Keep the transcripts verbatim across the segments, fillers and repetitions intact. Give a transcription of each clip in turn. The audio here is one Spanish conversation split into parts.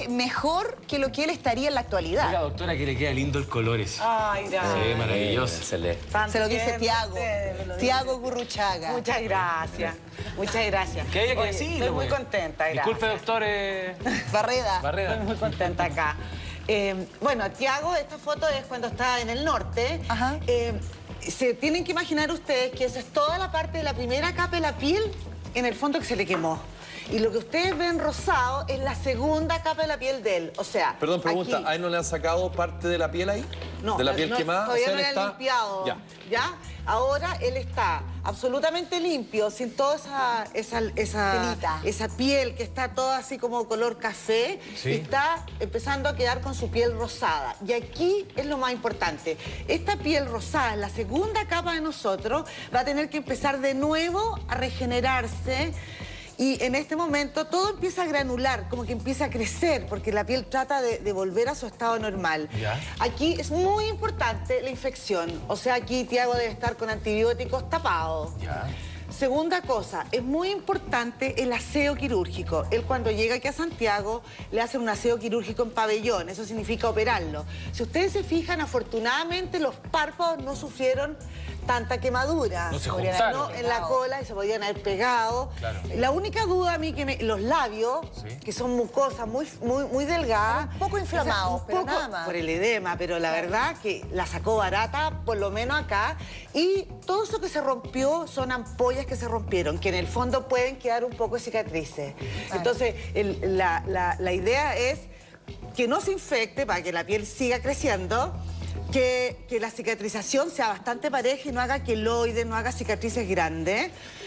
que mejor que lo que él estaría en la actualidad. Oiga, doctora, que le queda lindo el color ese. Ay, gracias. Sí, maravilloso. Se lee. Se lo dice Tiago. Tiago Gurruchaga. Muchas gracias. Muchas gracias. Que haya que Oye, decirlo, estoy muy pues. contenta, gracias. Disculpe, doctor eh, Barreda. Barreda. Estoy muy contenta acá. Eh, bueno, Tiago, esta foto es cuando está en el norte. Ajá. Eh, se tienen que imaginar ustedes que esa es toda la parte de la primera capa de la piel, en el fondo, que se le quemó. Y lo que ustedes ven rosado es la segunda capa de la piel de él. O sea, Perdón, pregunta, aquí. ¿a él no le han sacado parte de la piel ahí? No, ¿De la piel no, quemada? todavía O sea, no él le han está- limpiado. Ya. ¿Ya? Ahora él está absolutamente limpio, sin toda esa, esa, esa, Telita. esa piel que está toda así como color café. Sí. Y está empezando a quedar con su piel rosada. Y aquí es lo más importante. Esta piel rosada, la segunda capa de nosotros, va a tener que empezar de nuevo a regenerarse. Y en este momento todo empieza a granular, como que empieza a crecer, porque la piel trata de, de volver a su estado normal. Ya. Aquí es muy importante la infección. O sea, aquí Tiago debe estar con antibióticos tapados. Ya. Segunda cosa, es muy importante el aseo quirúrgico. Él cuando llega aquí a Santiago le hacen un aseo quirúrgico en pabellón, eso significa operarlo. Si ustedes se fijan, afortunadamente los párpados no sufrieron tanta quemadura. No se Podrían juntaron. haber- no, en la cola y se podían haber pegado. Claro. La única duda a mí que me, los labios, Sí. que son mucosas muy, muy, muy delgadas. Un poco inflamados, un pero poco nada más. por el edema, pero la verdad que la sacó barata, por lo menos acá. Y todo eso que se rompió son ampollas que se rompieron, que en el fondo pueden quedar un poco de cicatrices. Entonces, el- la, la- la idea es que no se infecte para que la piel siga creciendo, que, que la cicatrización sea bastante pareja y no haga queloides, no haga cicatrices grandes.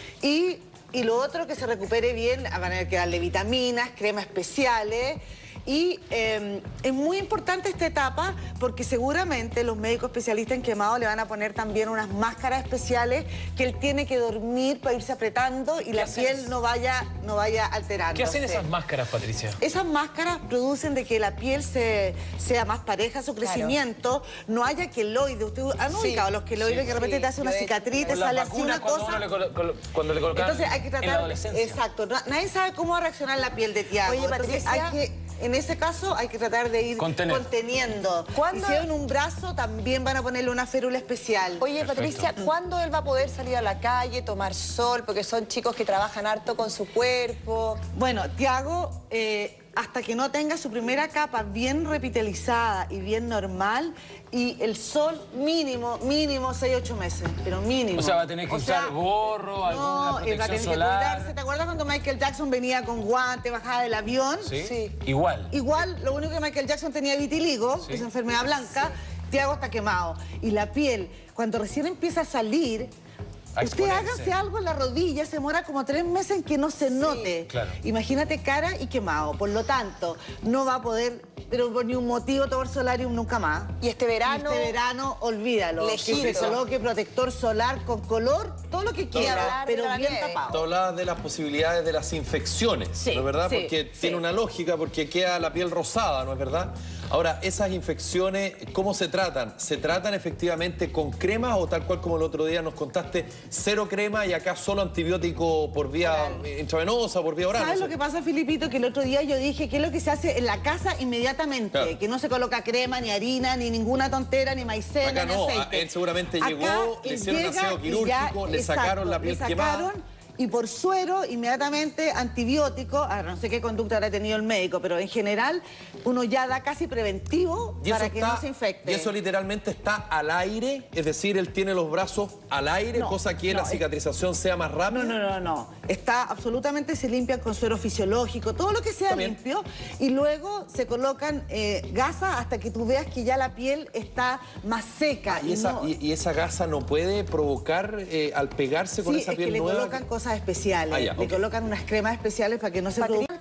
Y, y lo otro, que se recupere bien, van a tener que darle vitaminas, cremas especiales. Y eh, es muy importante esta etapa porque seguramente los médicos especialistas en quemado le van a poner también unas máscaras especiales que él tiene que dormir para irse apretando y la hacen? piel no vaya, no vaya alterando. ¿Qué hacen esas máscaras, Patricia? Esas máscaras producen de que la piel se, sea más pareja, su crecimiento, no haya queloides. Ustedes han Sí, ubicado los queloides sí, que de repente sí, te hace una yo he- cicatriz, te Con las sale así vacunas, una cuando, cosa. uno le colo- colo- cuando le colocan Entonces hay que en la tratar, adolescencia. exacto, no- nadie sabe cómo va a reaccionar la piel de Tiago. Oye, Entonces, Patricia. hay que, en ese caso hay que tratar de ir Contener. conteniendo. ¿Cuándo- Y si en un brazo también van a ponerle una férula especial. Oye, Perfecto. Patricia, ¿cuándo él va a poder salir a la calle, tomar sol? Porque son chicos que trabajan harto con su cuerpo. Bueno, Tiago, eh, hasta que no tenga su primera capa bien revitalizada y bien normal, y el sol mínimo, mínimo seis, ocho meses, pero mínimo. O sea, va a tener que O usar sea, gorro, alguna no, él va a protección tener que solar. cuidarse. ¿Te acuerdas cuando Michael Jackson venía con guante, bajaba del avión? ¿Sí? Sí. Igual. Igual, lo único que Michael Jackson tenía vitiligo, Sí. que es enfermedad blanca, Tiago está quemado. Y la piel, cuando recién empieza a salir, A usted exponerse. hágase algo en la rodilla, se demora como tres meses en que no se note. claro. Imagínate cara y quemado. Por lo tanto, no va a poder, pero por ningún motivo, tomar solarium nunca más. Y este verano... Este verano, olvídalo. Lejito. Que se coloque protector solar con color, todo lo que quiera, hablar pero de la bien nieve. Tú tapado. hablabas de las posibilidades de las infecciones, Sí, ¿no es verdad? sí, Porque sí. tiene una lógica, porque queda la piel rosada, ¿no es verdad? Ahora, esas infecciones, ¿cómo se tratan? ¿Se tratan efectivamente con cremas o tal cual como el otro día nos contaste, cero crema y acá solo antibiótico por vía intravenosa, por vía oral? ¿Sabes no lo sé? que pasa, Filipito? Que el otro día yo dije que es lo que se hace en la casa inmediatamente. Claro. Que no se coloca crema, ni harina, ni ninguna tontera, ni maicena, Acá ni no, aceite. él seguramente Acá llegó, le él hicieron llega aseo y quirúrgico, le sacaron la piel le quemada. sacaron, y por suero, inmediatamente antibiótico. Ahora, no sé qué conducta habrá tenido el médico, pero en general uno ya da casi preventivo Y eso para que está- no se infecte. Y eso literalmente está al aire, es decir, él tiene los brazos al aire, No, cosa que no, la es- cicatrización sea más rápida. No, no, no, no. Está absolutamente, se limpian con suero fisiológico, todo lo que sea Está bien. limpio. Y luego se colocan eh, gasas hasta que tú veas que ya la piel está más seca. Y esa, no- y, y esa gasa no puede provocar eh, al pegarse con Sí, esa es que piel le nueva. colocan cosas especiales. Ah, ya, le ok. colocan unas cremas especiales para que no se Patricia, produzca.